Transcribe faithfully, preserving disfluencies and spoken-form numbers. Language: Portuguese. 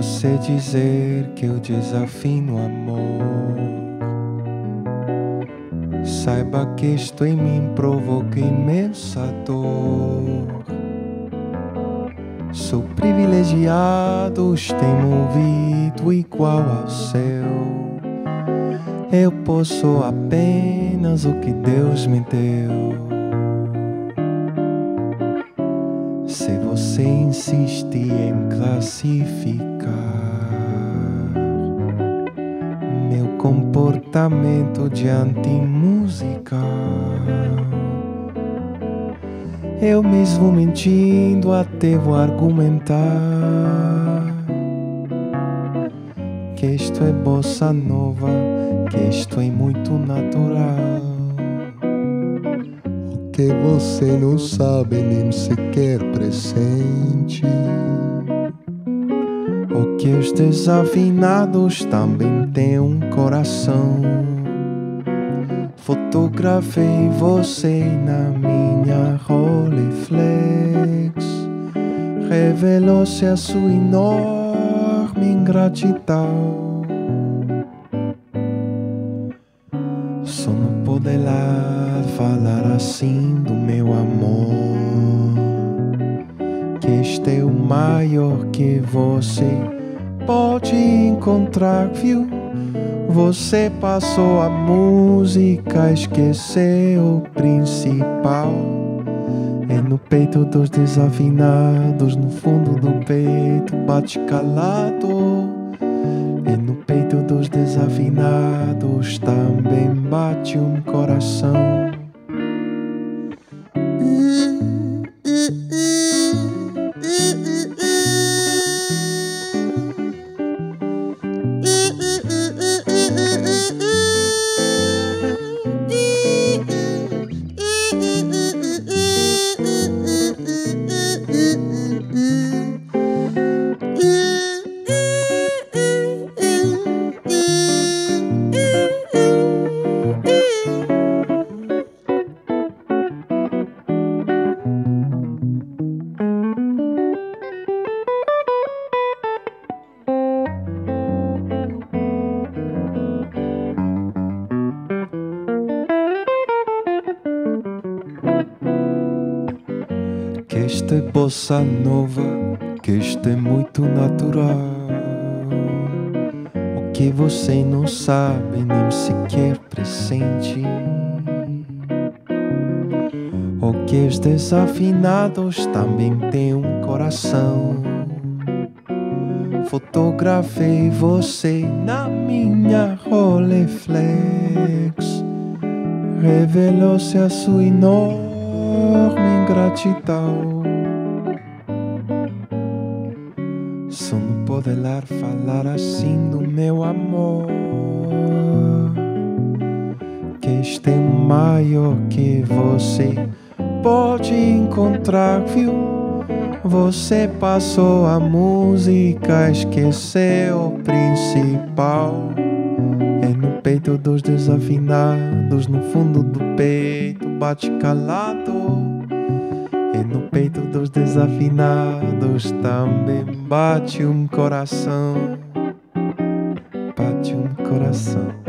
você dizer que eu desafino amor, saiba que isto em mim provoca imensa dor. Sou privilegiado, tenho um ouvido igual ao seu. Eu posso apenas o que Deus me deu. Se você insiste em classificar meu comportamento diante música, eu mesmo mentindo até vou argumentar que isto é bossa nova, que isto é muito natural. O que você não sabe nem sequer pressente, o que os desafinados também têm um coração. Fotografei você na minha Rolleiflex, revelou-se a sua enorme ingratidão. Só não pode lá falar assim do meu amor, que este é o maior que você pode encontrar, viu? Você passou a música, esqueceu o principal. É no peito dos desafinados, no fundo do peito bate calado. É no peito dos desafinados também bate um coração. Que esta é bossa nova, que isto é muito natural. O que você não sabe nem sequer pressente, o que os desafinados também têm um coração. Fotografei você na minha Rolleiflex, revelou-se a sua enorme ingratidão. Só não pode lá falar assim do meu amor, que este é o maior que você pode encontrar, viu? Você passou a música, esqueceu o principal. É no peito dos desafinados, no fundo do peito bate calado. É no peito dos desafinados também bate um coração. Bate um coração.